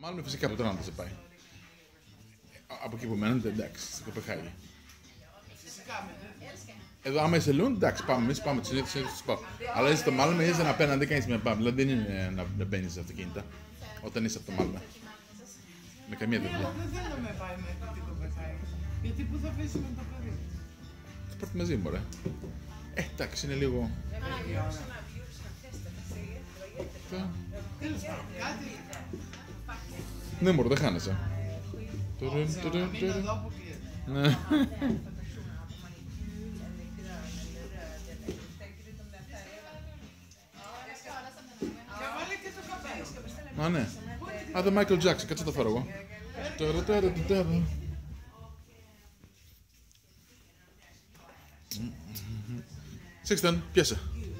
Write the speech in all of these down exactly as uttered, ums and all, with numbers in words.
Μάλλον φυσικά από τον άλλο δεν πάει. Από εκεί που μένετε, εντάξει, στην Κοπεχάγη. Εδώ άμα είσαι Λούντ, εντάξει, πάμε εμείς, πάμε τις συνήθειες τους πάω. Αλλά είσαι στο Μάλμε, είσαι απέναντι, κάνεις μια πάμε. Δηλαδή δεν είναι να μπαίνεις σε αυτοκίνητα όταν είσαι από το Μάλμε. Με καμία Ναι, δουλειά. αλλά δεν θέλω να με πάει μέχρι την Κοπεχάγη. Γιατί πού θα αφήσουμε το παιδί. Θα πάρτε μαζί μου, ρε. Ε, εντάξει, είναι λίγο... Τέλος πάντων, κάτι. Ναι, μωρέ, δεν χάνεσαι. Να μείνω εδώ που κλείνει. Ναι. Και βάλε και το καπέλο. Α, ναι. Α, το Michael Jackson, κάτσε το φέρω εγώ. Sixten, πιάσε.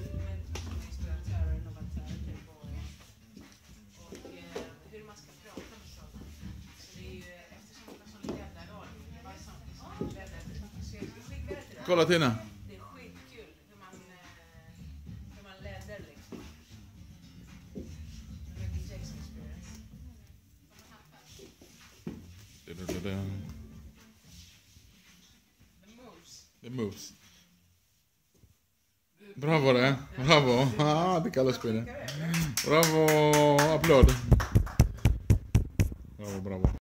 Kolla Tina. Det är skitkul hur man, hur man leder liksom. Michael Jackson experience. The moves. The moves. Μπράβο ρε, μπράβο. Α, τι καλός που είναι. Μπράβο, απλώς. Μπράβο, μπράβο.